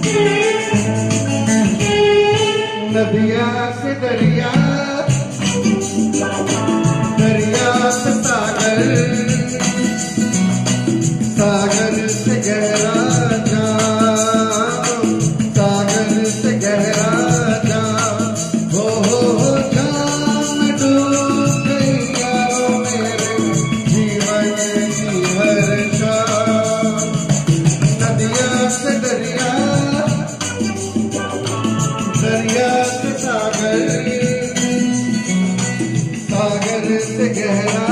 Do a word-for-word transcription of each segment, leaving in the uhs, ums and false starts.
नदिया से दरिया, दरिया से सागर, सागर से गहरा जाम, सागर से गहरा जाम। हो हो हो जाम डूब गई यारों मेरे जीवन की हर शाम। नदिया से दरिया, दरिया से सागर, सागर से गहरा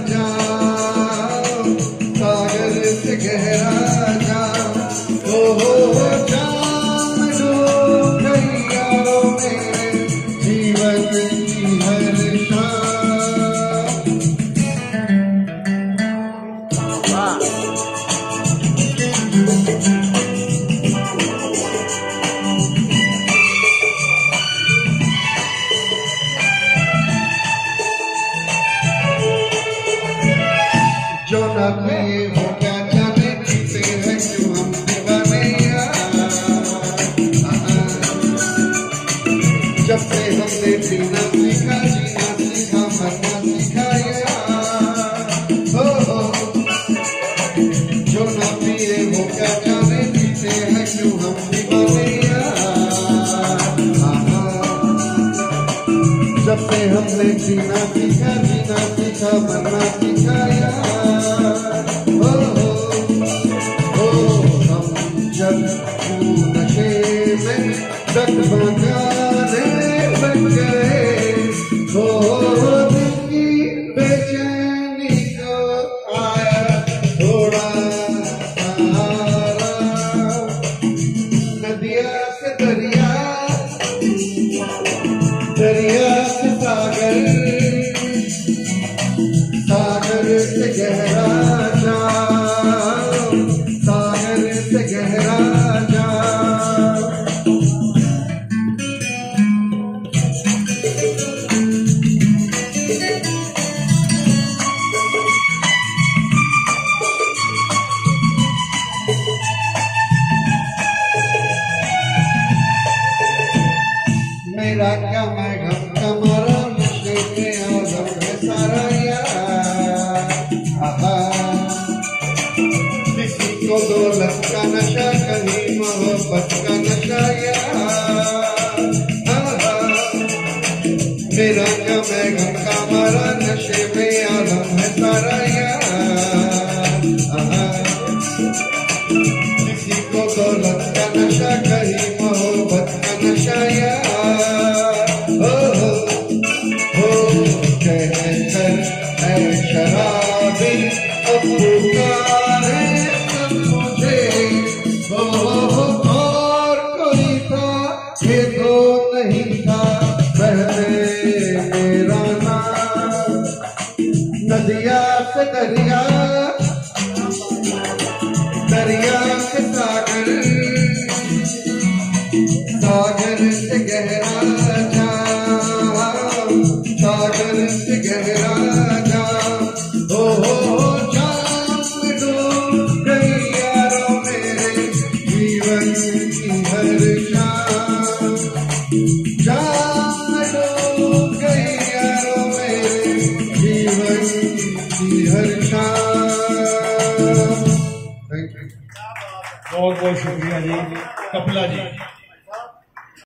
जाम, सागर से गहरा जाम। ओ हो जाम डूब गई यारों मेरे जीवन की हर शाम। जो न पिए वो क्या जाने पीते हैं क्यों हम दीवाने यार। जब से हमने जीना सीखा, जीना सीखा, मरना सीखा यार। हो हो जो न पिए वो क्या जाने पीते हैं क्यों हम दीवाने यार। जब से हमने जीना सीखा, जीना सीखा, मरना सीखा यार। नशे में डगमगाने लग गए, हो दिल की बेचैनी को आया थोड़ा सहारा। नदिया से दरिया, दरिया से सागर, सागर से गहरा जाम, सागर से गहरा जाम। मेरा क्या मैं गम कमारा, नशे में आलम है सारा यार। किसी को दौलत का नशा, कहीं मोहब्बत का नशा यार। मेरा क्या मैं गम कमारा, नशे में आलम है सारा यार। किसी को दौलत का नशा, कहीं मोहब्बत का नशा यार। शराबी अब पुकारे सब मुझे, हो और कोई था ये तो नहीं था पहले मेरा नाम। नदिया से दरिया, दरिया से सागर, सागर से गहरा जाम, सागर से गहरा जाम। हो हो जाम डूब गई यारों मेरे जीवन की हर शाम। जाम डूब गई यारों मेरे जीवन की हर शाम। Thank you. बहुत बहुत शुक्रिया जी कपिला जी।